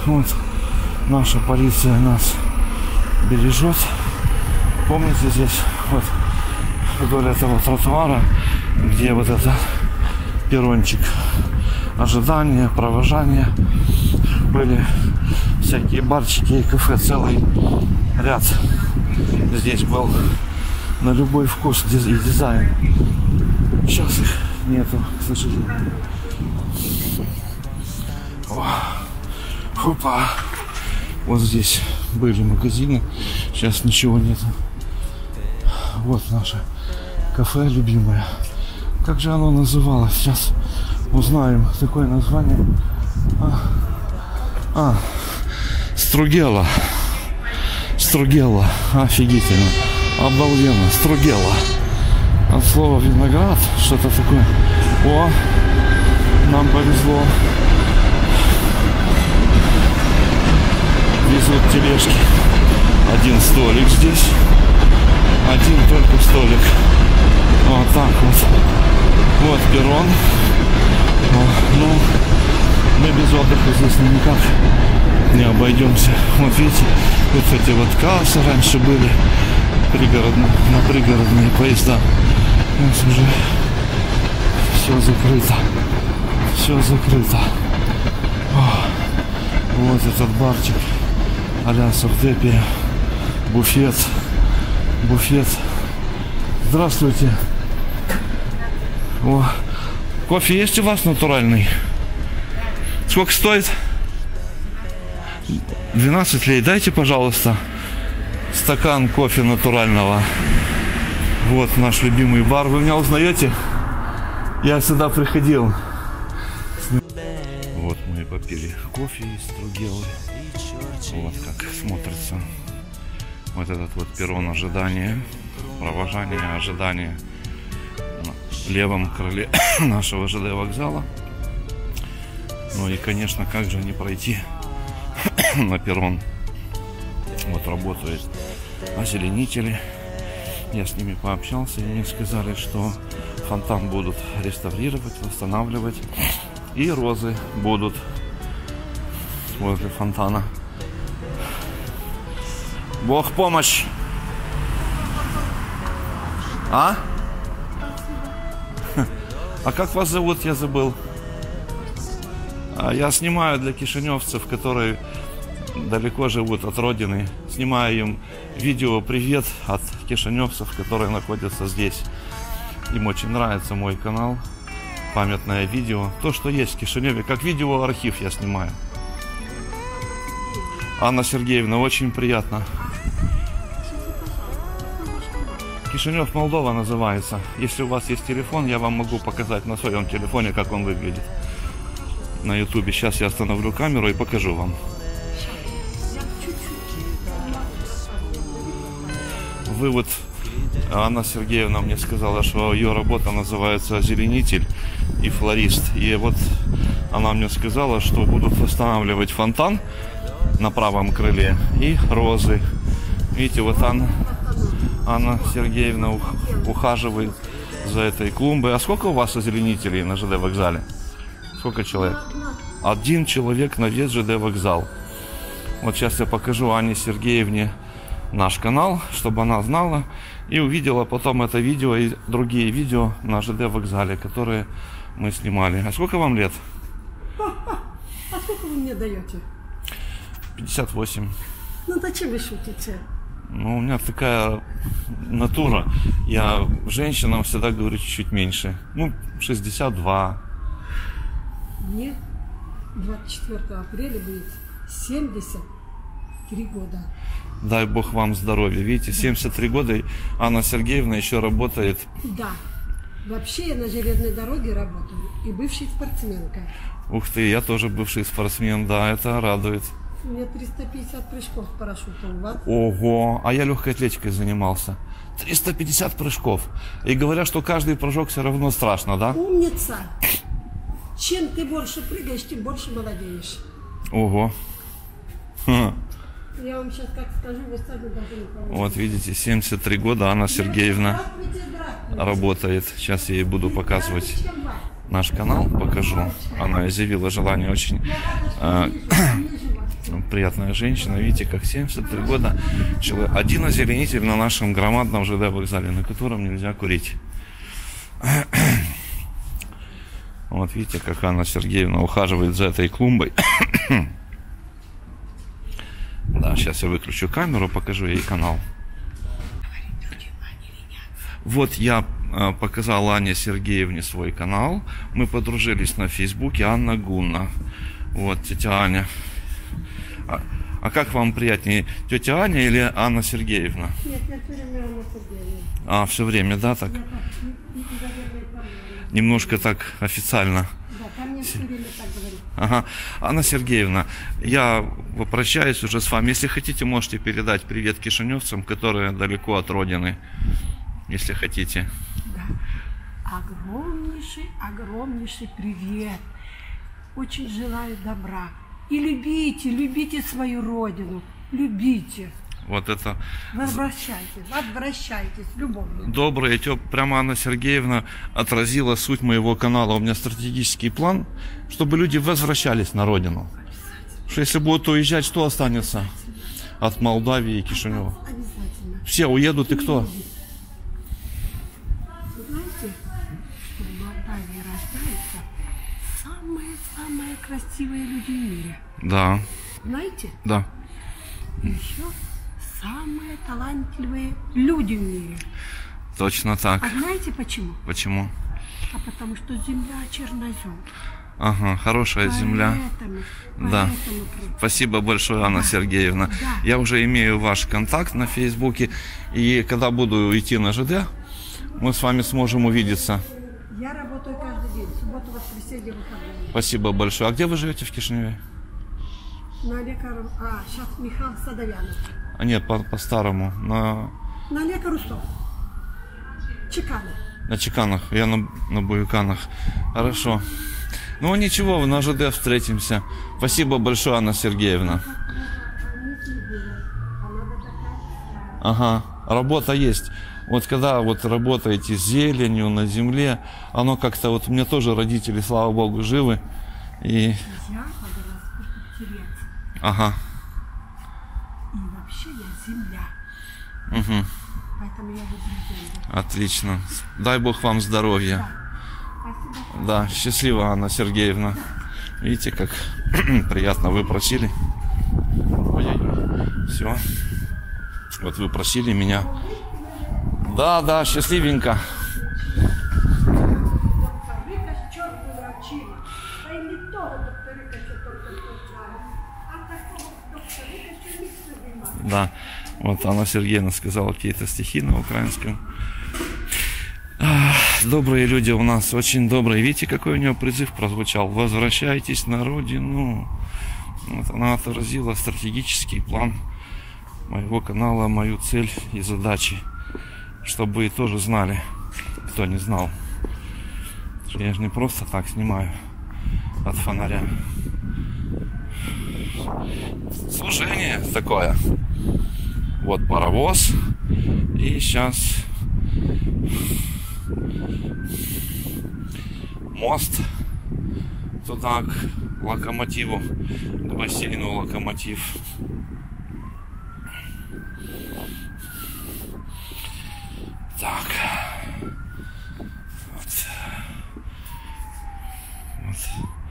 Вот наша полиция нас бережет. Помните, здесь вот вдоль этого тротуара, где вот это перрончик ожидания, провожания, были всякие барчики и кафе, целый ряд. Здесь был на любой вкус и дизайн. Сейчас их нету, к сожалению. Опа. Вот здесь были магазины, сейчас ничего нету. Вот наше кафе любимое. Как же оно называлось? Сейчас узнаем такое название. Стругела. Стругела. Офигительно. Обалденно. Стругела. От слова виноград. Что-то такое. О, нам повезло. Везут тележки. Один столик здесь. Один только столик. Вот так вот. Вот перрон. Ну, мы без отдыха здесь никак не обойдемся. Вот видите, вот эти вот кассы раньше были на пригородные поезда. У нас уже все закрыто. Все закрыто. Вот этот барчик а-ля Савдепия. Буфет. Буфет. Здравствуйте. О, кофе есть у вас натуральный? Сколько стоит? 12 лей. Дайте, пожалуйста, стакан кофе натурального. Вот наш любимый бар. Вы меня узнаете? Я сюда приходил. Вот мы попили кофе из Стругелы. Вот как смотрится вот этот вот перрон ожидания, провожания, ожидания на левом крыле нашего ЖД вокзала. Ну и, конечно, как же не пройти на перрон. Вот работают озеленители. Я с ними пообщался, и мне сказали, что фонтан будут реставрировать, восстанавливать. И розы будут возле фонтана. Бог помощь! А? А как вас зовут, я забыл. Я снимаю для кишиневцев, которые далеко живут от родины. Снимаю им видео «Привет» от кишиневцев, которые находятся здесь. Им очень нравится мой канал. Памятное видео. То, что есть в Кишиневе. Как видеоархив я снимаю. Анна Сергеевна, очень приятно. Кишинев, Молдова называется. Если у вас есть телефон, я вам могу показать на своем телефоне, как он выглядит. На ютубе. Сейчас я остановлю камеру и покажу вам. Вы вот, Анна Сергеевна мне сказала, что ее работа называется озеленитель и флорист. И вот она мне сказала, что будут восстанавливать фонтан на правом крыле и розы. Видите, вот Анна Сергеевна ухаживает за этой клумбой. А сколько у вас озеленителей на ЖД вокзале? Сколько человек? 1 человек на весь ЖД вокзал. Вот сейчас я покажу Анне Сергеевне наш канал, чтобы она знала и увидела потом это видео и другие видео на ЖД вокзале, которые мы снимали. А сколько вам лет? А сколько вы мне даете? 58. Ну зачем вы шутите? Ну, у меня такая натура. Я женщинам всегда говорю чуть-чуть меньше. Ну, 62. Мне 24 апреля будет 73 года. Дай Бог вам здоровья. Видите, 73 года, и Анна Сергеевна еще работает. Да. Вообще я на железной дороге работаю и бывшая спортсменка. Ух ты, я тоже бывший спортсмен, да, это радует. У меня 350 прыжков с парашютом. Вот. Ого, а я легкой атлетикой занимался. 350 прыжков. И говорят, что каждый прыжок все равно страшно, да? Умница. Чем ты больше прыгаешь, тем больше молодеешь. Ого. Ха. Я вам сейчас как скажу, вы сами должны помочь. Вот видите, 73 года Анна Сергеевна работает. Сейчас я ей буду показывать наш канал, покажу. Она изъявила желание, очень приятная женщина. Видите, как 73 года. Один озеленитель на нашем громадном ЖД вокзале, на котором нельзя курить. Вот видите, как Анна Сергеевна ухаживает за этой клумбой. Да, сейчас я выключу камеру, покажу ей канал. Вот я показал Анне Сергеевне свой канал. Мы подружились на Фейсбуке. Анна Гунна. Вот, тетя Аня. А как вам приятнее, тетя Аня или Анна Сергеевна? Нет, я все время Анна Сергеевна. А, все время, да, так? Немножко так официально. Да, ко мне все время так говорит. Ага. Анна Сергеевна, я попрощаюсь уже с вами. Если хотите, можете передать привет кишиневцам, которые далеко от родины. Если хотите. Да. Огромнейший привет. Очень желаю добра. И любите свою родину. Любите. Вот это Возвращайтесь любовью. доброе, прямо Анна Сергеевна отразила суть моего канала. У меня стратегический план, чтобы люди возвращались на родину. Что если будут уезжать, что останется от Молдавии и Кишинева? Обязательно. Все уедут, и кто? Знаете, что в Молдавии рождаются самые красивые люди в мире. Да, Знаете? да. И еще самые талантливые люди в мире. Точно так. А знаете почему? Почему? А потому что земля чернозем. Ага, хорошая земля. Да. Спасибо большое, Анна Сергеевна. Да. Я уже имею ваш контакт на Фейсбуке. И когда буду идти на ЖД, мы с вами сможем увидеться. Я работаю каждый день. Субботу, воскресенье, выходные. Спасибо большое. А где вы живете в Кишиневе? На лекару... сейчас Михаил Садовянов. А нет, по-старому. На лекару что? Чеканы. Чеканах. Я на Буюканах. Хорошо. Ну ничего, на ЖД встретимся. Спасибо большое, Анна Сергеевна. Ага, работа есть. Вот когда вот работаете с зеленью на земле, оно как-то вот, у меня тоже родители, слава богу, живы. И... Я по гороскопу Телец. Ага. И вообще я земля. Угу. Поэтому я люблю землю. Отлично. Дай Бог вам здоровья. Спасибо. Да, счастливо, Анна Сергеевна. Видите, как приятно вы просили. Ой-ой-ой. Все. Вот вы просили меня. Да, счастливенько. Да, вот Анна Сергеевна сказала какие-то стихи на украинском. Добрые люди у нас, очень добрые. Видите, какой у нее призыв прозвучал? Возвращайтесь на родину. Вот она отразила стратегический план моего канала, мою цель и задачи. Чтобы вы тоже знали, кто не знал. Я же не просто так снимаю от фонаря. Служение такое. Вот паровоз. И сейчас мост туда к локомотиву, к бассейну Локомотив. Так. Вот.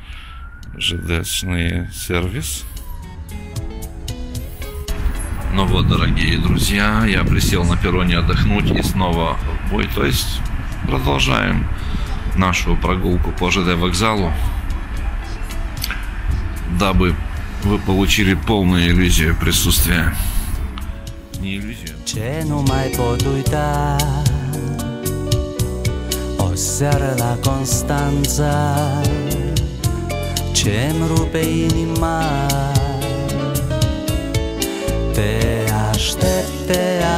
ЖДшный сервис. Ну вот, дорогие друзья, я присел на перроне отдохнуть и снова в бой. То есть продолжаем нашу прогулку по ЖД вокзалу, дабы вы получили полную иллюзию присутствия. Не иллюзию. Ce nu mai pot uita o seară la Constanța ce-mi rupe inima. Te aștept,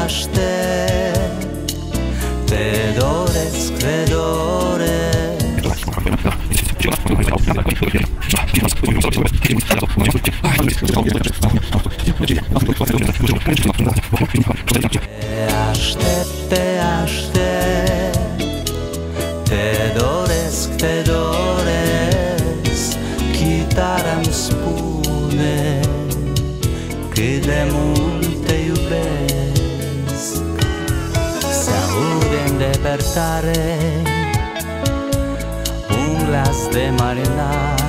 te doresc, te doresc. Te aștept, te doresc, te doresc. cât de mult te iubesc. Se aude în depărtare un glas de marinar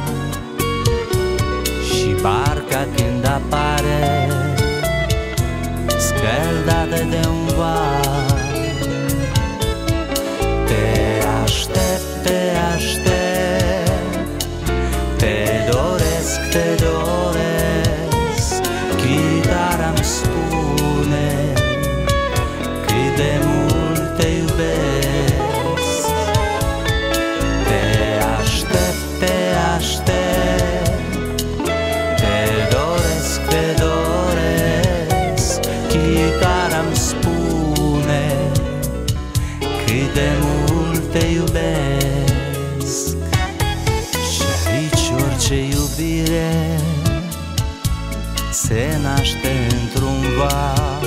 și barca când apare scăldată de un val. Te aștept, te aștept, te doresc, te doresc. Chitara-mi spune cât de mult te iubesc. Te aștept, te aștept, te doresc, te doresc. Chitara-mi spune cât de mult te iubesc. Și aici orice iubire se naște într-un val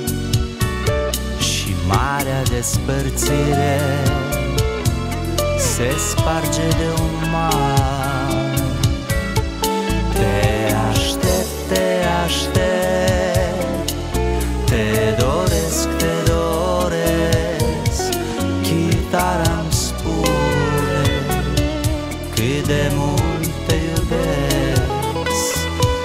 și marea despărțire se sparge de un mal. Te aștept, te aștept, te doresc, te doresc. Chitara-mi spune cât de mult te iubesc.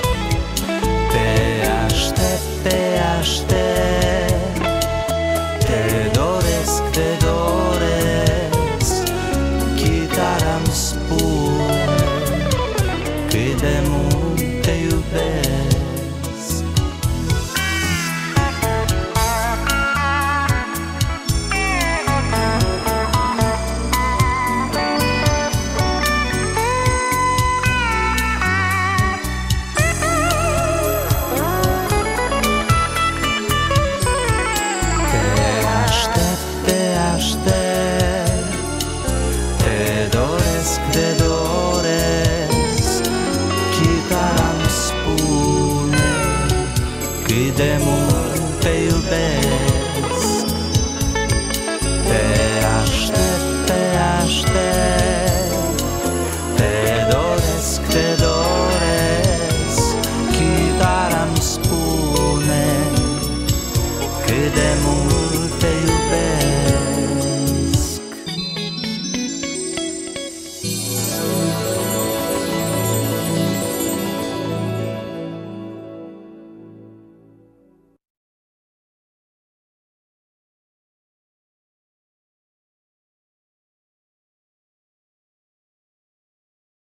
Te aștept, te aștept, te doresc, te doresc. Chitara-mi spune cât de mult te iubesc. Te doresc, te doresc. Chitara-mi spune cât de mult